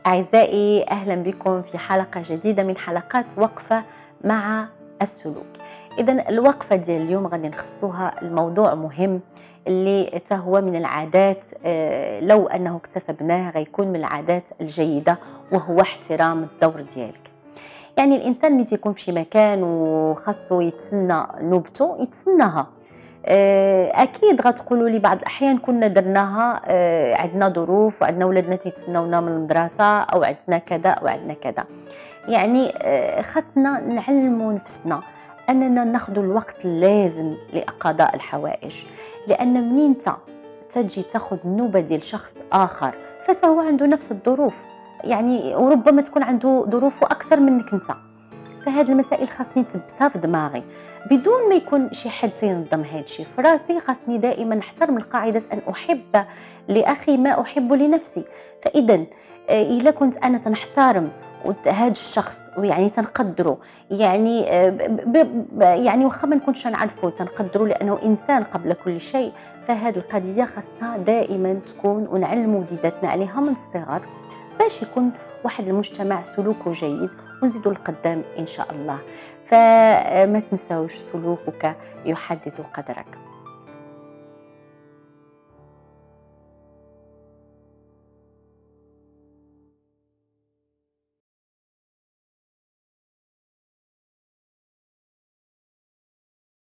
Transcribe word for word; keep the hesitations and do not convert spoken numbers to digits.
أعزائي، أهلا بكم في حلقة جديدة من حلقات وقفة مع السلوك. إذن الوقفة ديال اليوم غادي نخصوها الموضوع مهم اللي هو من العادات، لو أنه اكتسبناه غيكون من العادات الجيدة، وهو احترام الدور ديالك. يعني الإنسان ملي تيكون في شي مكان وخاصو يتسنى نوبته يتسناها. اكيد غتقولوا لي بعض الاحيان كنا درناها، عندنا ظروف وعندنا ولادنا تيتسناونا من المدرسه او عندنا كذا او عندنا كذا. يعني خاصنا نعلموا نفسنا اننا ناخذ الوقت اللازم لقضاء الحوائج، لان منين انت تجي تاخذ النوبه ديال شخص اخر فتا هو عنده نفس الظروف، يعني وربما تكون عنده ظروفه اكثر منك انت. فهاد المسائل خاصني نثبتها في دماغي بدون ما يكون شي حد تينظم هاد الشيء في راسي. خاصني دائما نحترم القاعده ان احب لاخي ما احب لنفسي. فاذا الا كنت انا تنحترم هاد الشخص ويعني تنقدره، يعني ب ب يعني واخا ما نكونش نعرفه تنقدره لانه انسان قبل كل شيء، فهاد القضيه خاصها دائما تكون ونعلموا وليداتنا عليها من الصغر باش يكون واحد المجتمع سلوكه جيد ونزيدوا القدام إن شاء الله. فما تنساوش سلوكك يحدد قدرك.